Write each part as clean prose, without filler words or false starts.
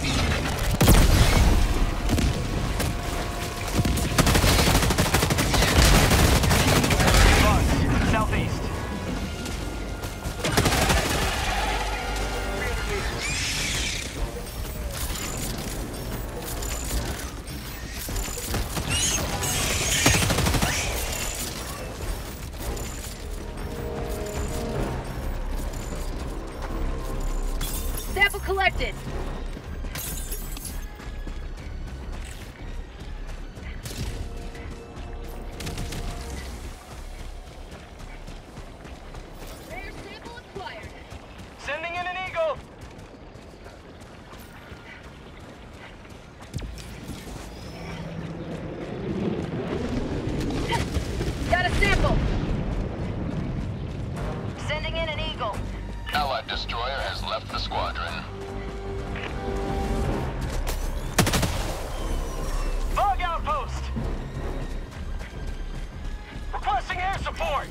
Southeast. Sample collected. Rare sample acquired. Sending in an eagle. Got a sample. Sending in an eagle. Allied destroyer has left the squadron. Bug outpost. Requesting air support.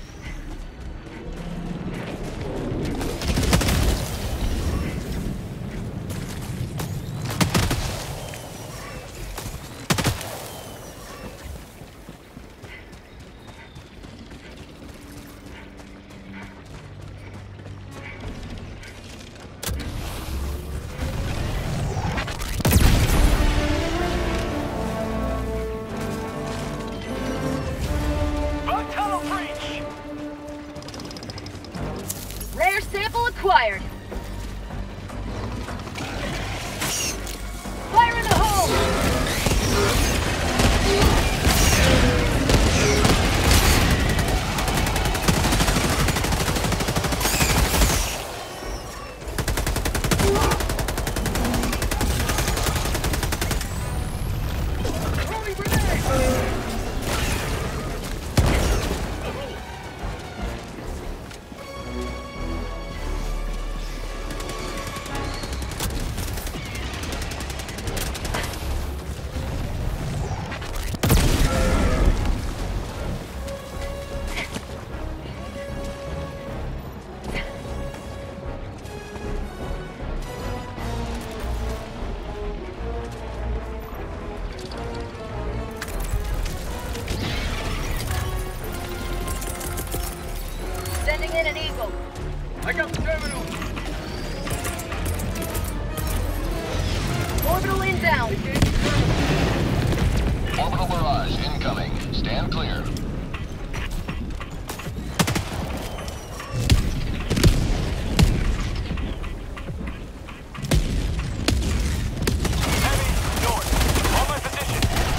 Bug tunnel breach. Rare sample acquired. Fire in the hole! Throwing grenade! Sending in an eagle. I got the terminal. Orbital inbound. Orbital barrage incoming. Stand clear. Heavy, north. On my position.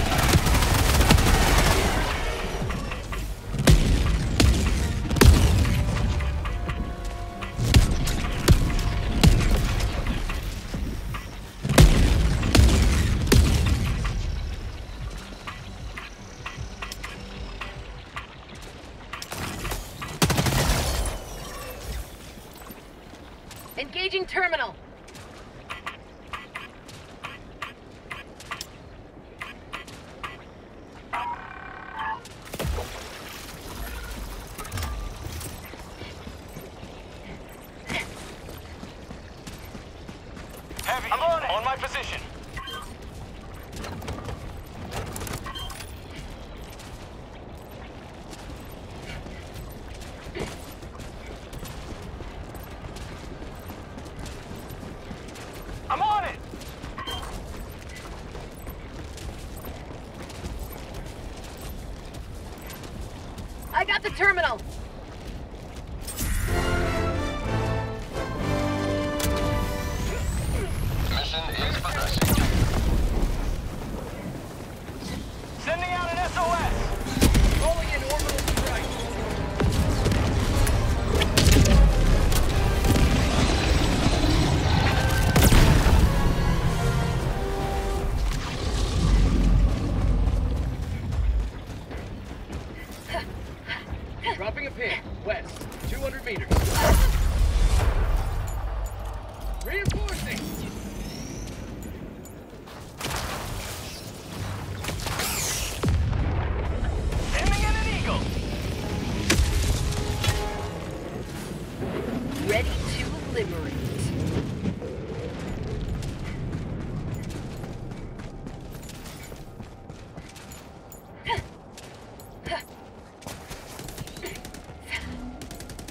Engaging terminal. Heavy, I'm on it. On my position. I'm on it. I got the terminal. Mission is progressing. Sending out an SOS. Rolling in orbital strike. Dropping a pin. West. 200 meters. Reinforcing. Sending in an eagle. Ready to liberate.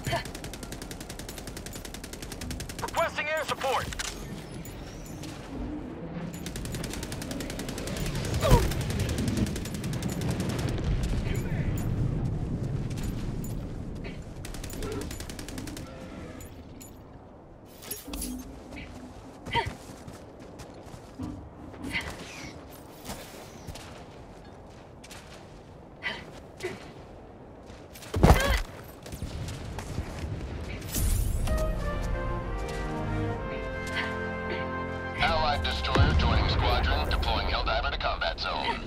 Requesting air support. Allied destroyer joining squadron, deploying Helldiver to combat zone.